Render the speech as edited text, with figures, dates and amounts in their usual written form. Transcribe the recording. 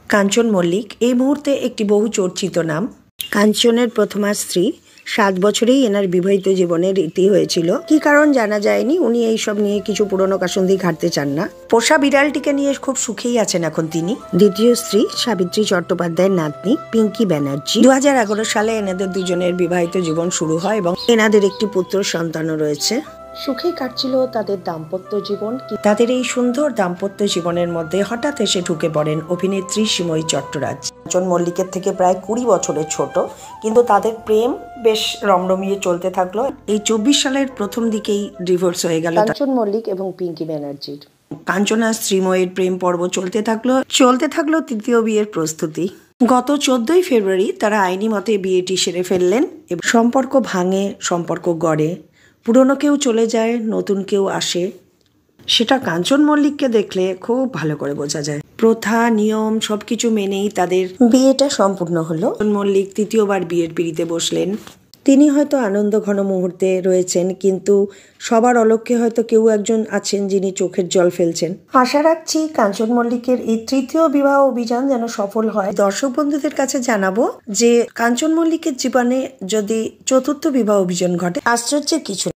কাঞ্চন মল্লিক এই মুহূর্তে একটি বহু চর্চিত নাম। কাঞ্চনের প্রথমা স্ত্রী, 7 বছরেই এনার বিবাহিত জীবনের রীতি হয়েছিল। কি কারণ জানা যায়নি, উনি এইসব নিয়ে কিছু পুরনো কাসুন্দি ঘাটতে চান না। পোষা বিড়ালটিকে নিয়ে খুব সুখেই আছেন এখন তিনি। দ্বিতীয় স্ত্রী সাবিত্রী চট্টোপাধ্যায়ের নাতনি পিঙ্কি ব্যানার্জি। 2011 সালে এনাদের দুজনের বিবাহিত জীবন শুরু হয় এবং এনাদের একটি পুত্র সন্তানও রয়েছে। সুখেই কাটছিল তাদের দাম্পত্য জীবন। তাদের এই সুন্দর দাম্পত্য জীবনের মধ্যে হঠাৎ এসে ঢুকে পড়েন অভিনেত্রী সিময়ী চট্টরাজ। কাঞ্চন মল্লিকের থেকে প্রায় 20 বছরের ছোট, কিন্তু তাদের প্রেম বেশ রমরমিয়ে চলতে থাকলো। এই 24 সালের প্রথম দিকেই ডিভোর্স হয়ে গেল কাঞ্চন মল্লিক এবং পিঙ্কি ব্যানার্জির। কাঞ্চনা শ্রীময়ীর প্রেম পর্ব চলতে থাকলো তৃতীয় বিয়ের প্রস্তুতি। গত 14ই ফেব্রুয়ারি তারা আইনি মতে বিয়েটি সেরে ফেললেন এবং সম্পর্ক ভাঙে, সম্পর্ক গড়ে। পুরনো কেউ চলে যায়, নতুন কেউ আসে, সেটা কাঞ্চন মল্লিককে দেখলে খুব ভালো করে বোঝা যায়। প্রথা নিয়ম সবকিছু মেনেই তাদের বিয়েটা সম্পূর্ণ হলো। মল্লিক তৃতীয়বার বিয়ের পিঁড়িতে বসলেন। তিনি হয়তো আনন্দ ঘন মুহূর্তে রয়েছেন, কিন্তু সবার অলক্ষ্যে হয়তো কেউ একজন আছেন যিনি চোখের জল ফেলছেন। আশা রাখছি কাঞ্চন মল্লিকের এই তৃতীয় বিবাহ অভিযান যেন সফল হয়। দর্শক বন্ধুদের কাছে জানাবো যে কাঞ্চন মল্লিকের জীবনে যদি চতুর্থ বিবাহ অভিযান ঘটে, আশ্চর্যের কিছু